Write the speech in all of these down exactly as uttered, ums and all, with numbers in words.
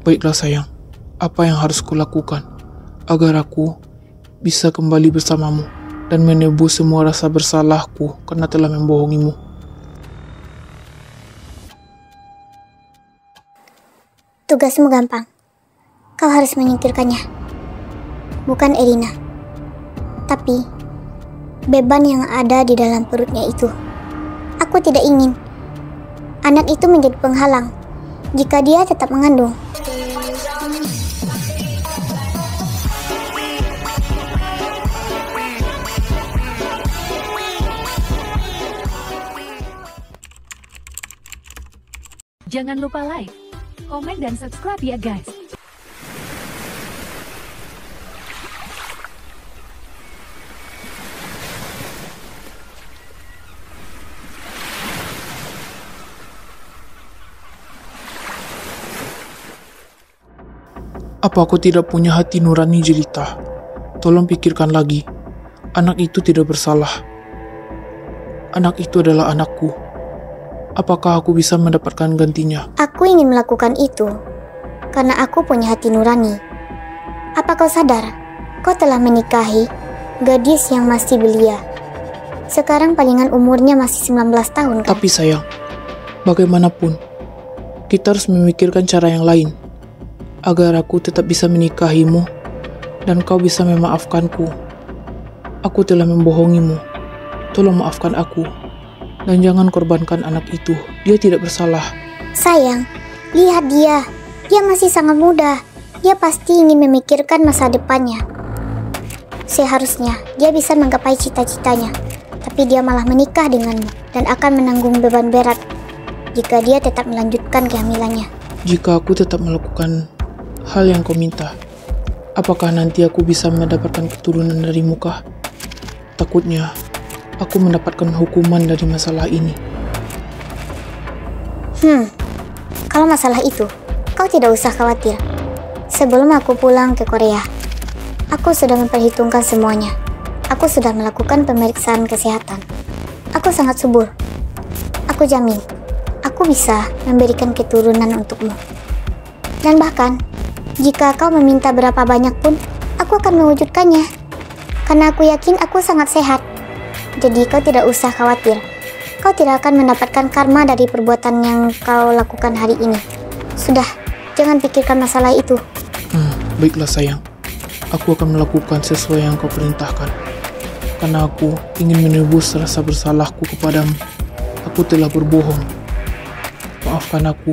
Baiklah sayang, apa yang harus kulakukan agar aku bisa kembali bersamamu dan menebus semua rasa bersalahku karena telah membohongimu? Tugasmu gampang. Kau harus menyingkirkannya. Bukan Erina, tapi beban yang ada di dalam perutnya itu. Aku tidak ingin anak itu menjadi penghalang jika dia tetap mengandung. Jangan lupa like, komen, dan subscribe ya guys. Apa aku tidak punya hati nurani jelita? Tolong pikirkan lagi. Anak itu tidak bersalah. Anak itu adalah anakku. Apakah aku bisa mendapatkan gantinya? Aku ingin melakukan itu karena aku punya hati nurani. Apa kau sadar? Kau telah menikahi gadis yang masih belia. Sekarang palingan umurnya masih sembilan belas tahun kan? Tapi sayang, bagaimanapun, kita harus memikirkan cara yang lain agar aku tetap bisa menikahimu dan kau bisa memaafkanku. Aku telah membohongimu. Tolong maafkan aku. Dan jangan korbankan anak itu. Dia tidak bersalah. Sayang, lihat dia. Dia masih sangat muda. Dia pasti ingin memikirkan masa depannya. Seharusnya dia bisa menggapai cita-citanya. Tapi dia malah menikah denganmu dan akan menanggung beban berat jika dia tetap melanjutkan kehamilannya. Jika aku tetap melakukan hal yang kau minta, apakah nanti aku bisa mendapatkan keturunan dari muka? Takutnya aku mendapatkan hukuman dari masalah ini. Hmm, kalau masalah itu, kau tidak usah khawatir. Sebelum aku pulang ke Korea, aku sudah memperhitungkan semuanya. Aku sudah melakukan pemeriksaan kesehatan. Aku sangat subur. Aku jamin, aku bisa memberikan keturunan untukmu. Dan bahkan, jika kau meminta berapa banyak pun, aku akan mewujudkannya. Karena aku yakin aku sangat sehat. Jadi kau tidak usah khawatir. Kau tidak akan mendapatkan karma dari perbuatan yang kau lakukan hari ini. Sudah, jangan pikirkan masalah itu. Hmm, baiklah sayang. Aku akan melakukan sesuai yang kau perintahkan. Karena aku ingin menebus rasa bersalahku kepadamu. Aku telah berbohong. Maafkan aku.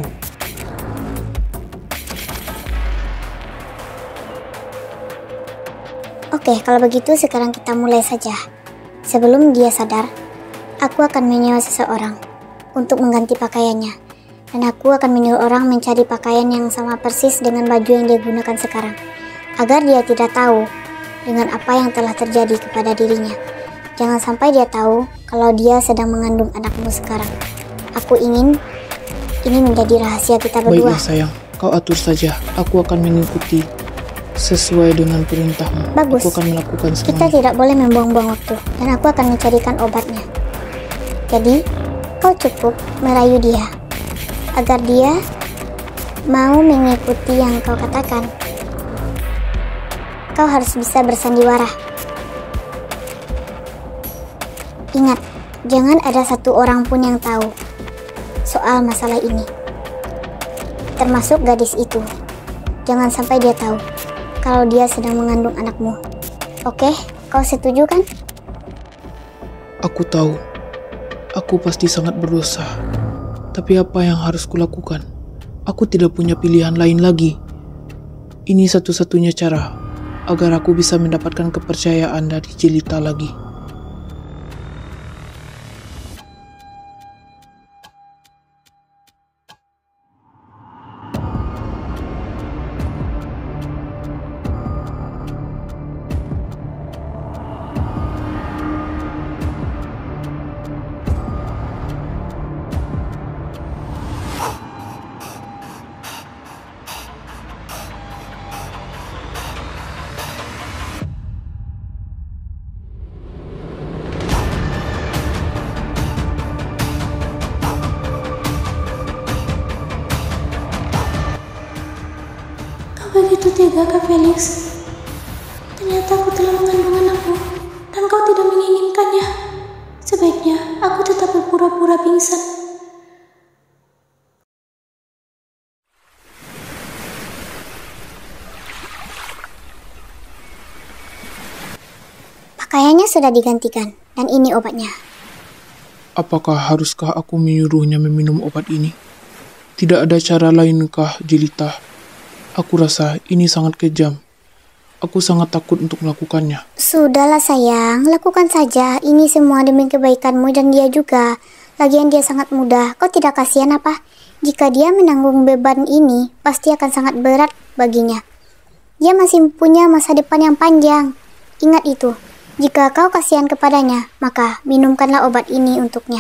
Oke, kalau begitu sekarang kita mulai saja. Sebelum dia sadar, aku akan menyewa seseorang untuk mengganti pakaiannya. Dan aku akan menyuruh orang mencari pakaian yang sama persis dengan baju yang dia gunakan sekarang. Agar dia tidak tahu dengan apa yang telah terjadi kepada dirinya. Jangan sampai dia tahu kalau dia sedang mengandung anakmu sekarang. Aku ingin ini menjadi rahasia kita berdua. Baiklah sayang, kau atur saja. Aku akan mengikuti sesuai dengan perintahmu. Bagus. Aku akan melakukan semuanya. Kita tidak boleh membuang-buang waktu. Dan aku akan mencarikan obatnya. Jadi, kau cukup merayu dia agar dia mau mengikuti yang kau katakan. Kau harus bisa bersandiwara. Ingat, jangan ada satu orang pun yang tahu soal masalah ini. Termasuk gadis itu. Jangan sampai dia tahu kalau dia sedang mengandung anakmu. Oke, kau setuju kan? Aku tahu. Aku pasti sangat berdosa. Tapi apa yang harus kulakukan? Aku tidak punya pilihan lain lagi. Ini satu-satunya cara agar aku bisa mendapatkan kepercayaan dari Jelita lagi. Begitu tega Kak Felix. Ternyata aku telah mengandung anakmu dan kau tidak menginginkannya. Sebaiknya aku tetap berpura-pura pingsan. Pakaiannya sudah digantikan dan ini obatnya. Apakah haruskah aku menyuruhnya meminum obat ini? Tidak ada cara lainkah, Jelita? Aku rasa ini sangat kejam. Aku sangat takut untuk melakukannya. Sudahlah sayang, lakukan saja. Ini semua demi kebaikanmu dan dia juga. Lagian dia sangat muda. Kau tidak kasihan apa? Jika dia menanggung beban ini, pasti akan sangat berat baginya. Dia masih punya masa depan yang panjang. Ingat itu. Jika kau kasihan kepadanya, maka minumkanlah obat ini untuknya.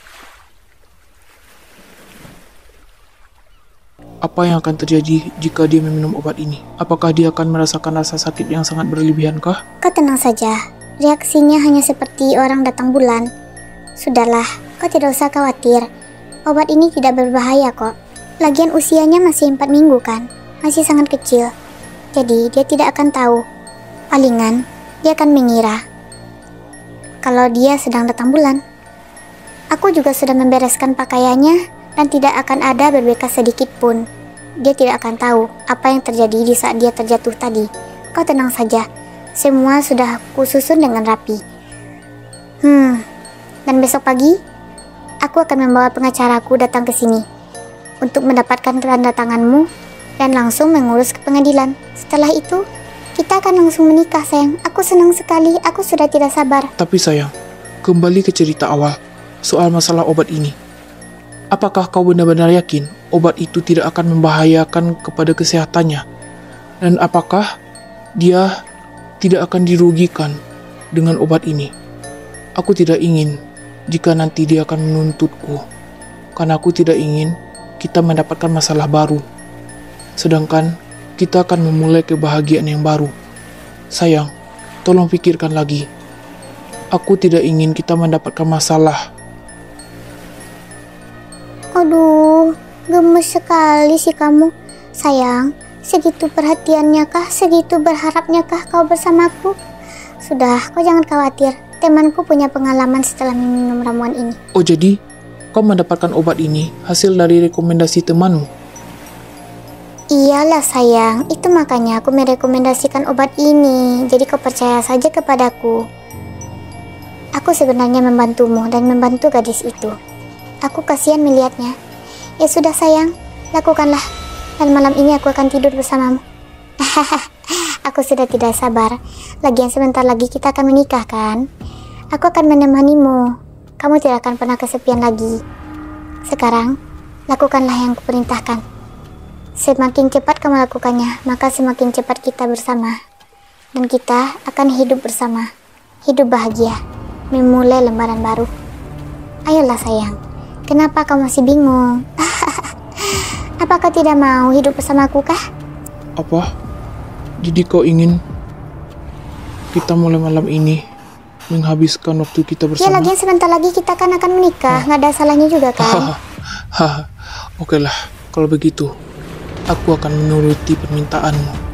Apa yang akan terjadi jika dia meminum obat ini? Apakah dia akan merasakan rasa sakit yang sangat berlebihankah? Kau tenang saja. Reaksinya hanya seperti orang datang bulan. Sudahlah, kau tidak usah khawatir. Obat ini tidak berbahaya kok. Lagian usianya masih empat minggu kan? Masih sangat kecil. Jadi dia tidak akan tahu. Palingan dia akan mengira kalau dia sedang datang bulan. Aku juga sudah membereskan pakaiannya dan tidak akan ada berbekas sedikit pun. Dia tidak akan tahu apa yang terjadi di saat dia terjatuh tadi. Kau tenang saja. Semua sudah kususun dengan rapi. Hmm, dan besok pagi aku akan membawa pengacaraku datang ke sini untuk mendapatkan tanda tanganmu dan langsung mengurus ke pengadilan. Setelah itu kita akan langsung menikah, sayang. Aku senang sekali. Aku sudah tidak sabar. Tapi sayang, kembali ke cerita awal soal masalah obat ini. Apakah kau benar-benar yakin obat itu tidak akan membahayakan kepada kesehatannya? Dan apakah dia tidak akan dirugikan dengan obat ini? Aku tidak ingin jika nanti dia akan menuntutku, karena aku tidak ingin kita mendapatkan masalah baru. Sedangkan kita akan memulai kebahagiaan yang baru. Sayang, tolong pikirkan lagi. Aku tidak ingin kita mendapatkan masalah. Aduh, gemes sekali sih kamu. Sayang, segitu perhatiannya kah? Segitu berharapnya kah kau bersamaku? Sudah, kau jangan khawatir. Temanku punya pengalaman setelah minum ramuan ini. Oh jadi, kau mendapatkan obat ini hasil dari rekomendasi temanmu? Iyalah sayang, itu makanya aku merekomendasikan obat ini. Jadi kau percaya saja kepadaku. Aku sebenarnya membantumu dan membantu gadis itu. Aku kasihan melihatnya. Ya sudah sayang, lakukanlah. Dan malam ini aku akan tidur bersamamu. Aku sudah tidak sabar. Lagian sebentar lagi kita akan menikah kan? Aku akan menemanimu. Kamu tidak akan pernah kesepian lagi. Sekarang, lakukanlah yang kuperintahkan. Semakin cepat kamu lakukannya, maka semakin cepat kita bersama. Dan kita akan hidup bersama. Hidup bahagia. Memulai lembaran baru. Ayolah sayang. Kenapa kau masih bingung? Apakah tidak mau hidup bersamaku kah? Apa? Jadi kau ingin kita mulai malam ini menghabiskan waktu kita bersama? Ya lagian sebentar lagi kita kan akan menikah. Nggak ada salahnya juga kan? Hahaha. Oke lah, kalau begitu aku akan menuruti permintaanmu.